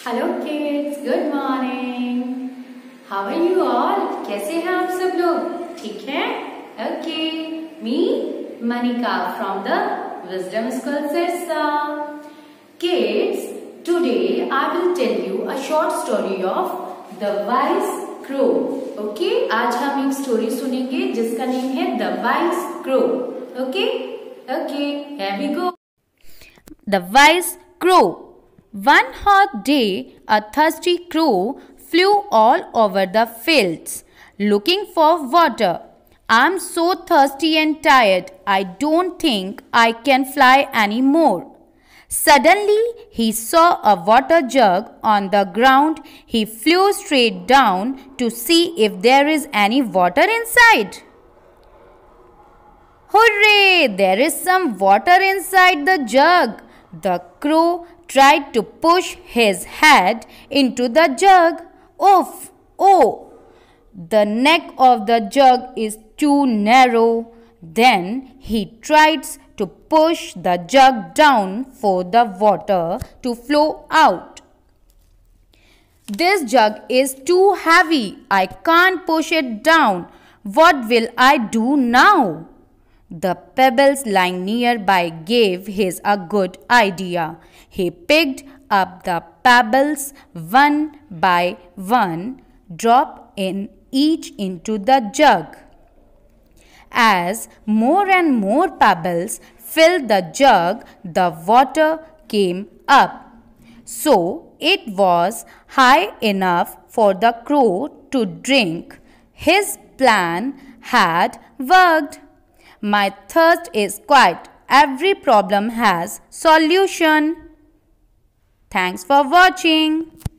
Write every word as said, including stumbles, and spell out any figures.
Hello kids, good morning. How are you all? कैसे हैं आप सब लोग? ठीक है? Okay, me Manika from the Wisdom School Sirsa. Kids, today I will tell you a short story of the wise crow. Okay, आज हम एक स्टोरी सुनेंगे जिसका नेम है the wise crow. Okay okay, here we go. The Wise Crow. One hot day, a thirsty crow flew all over the fields, looking for water. I'm so thirsty and tired, I don't think I can fly anymore. Suddenly, he saw a water jug on the ground. He flew straight down to see if there is any water inside. Hooray! There is some water inside the jug. The crow tried to push his head into the jug. Oof! Oh! The neck of the jug is too narrow. Then he tries to push the jug down for the water to flow out. This jug is too heavy. I can't push it down. What will I do now? The pebbles lying nearby gave his a good idea. He picked up the pebbles one by one, dropped in each into the jug. As more and more pebbles filled the jug, the water came up. So it was high enough for the crow to drink. His plan had worked. My thirst is quiet. Every problem has solution. Thanks for watching.